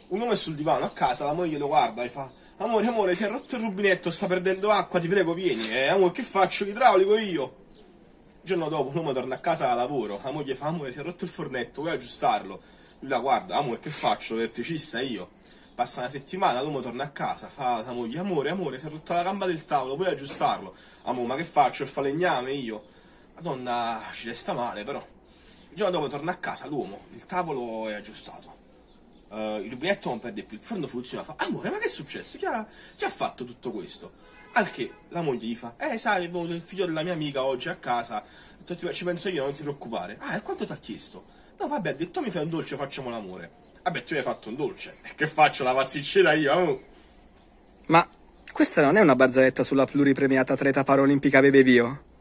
Un uomo è sul divano a casa, la moglie lo guarda e fa: amore, amore, si è rotto il rubinetto, sta perdendo acqua, ti prego vieni. Amore, che faccio? L'idraulico io. Il giorno dopo l'uomo torna a casa da lavoro, la moglie fa: amore, si è rotto il fornetto, vuoi aggiustarlo? Lui la guarda: amore, che faccio? L'elettricista io. Passa una settimana, l'uomo torna a casa, fa la moglie: amore, amore, si è rotta la gamba del tavolo, puoi aggiustarlo? Amore, ma che faccio? Il falegname io. La donna ci resta male, però. Il giorno dopo torna a casa l'uomo, il tavolo è aggiustato. Il rubinetto non perde più, il forno funziona. Fa: amore, ma che è successo? Chi ha fatto tutto questo? Al che la moglie gli fa: sai, è venuto il figlio della mia amica oggi a casa, ci penso io, non ti preoccupare. Ah, e quanto ti ha chiesto? No, vabbè, ha detto mi fai un dolce, facciamo l'amore. Vabbè, tu hai fatto un dolce, e che faccio, la pasticcera io? Oh. Ma questa non è una barzelletta sulla pluripremiata atleta paraolimpica Bebe Vio?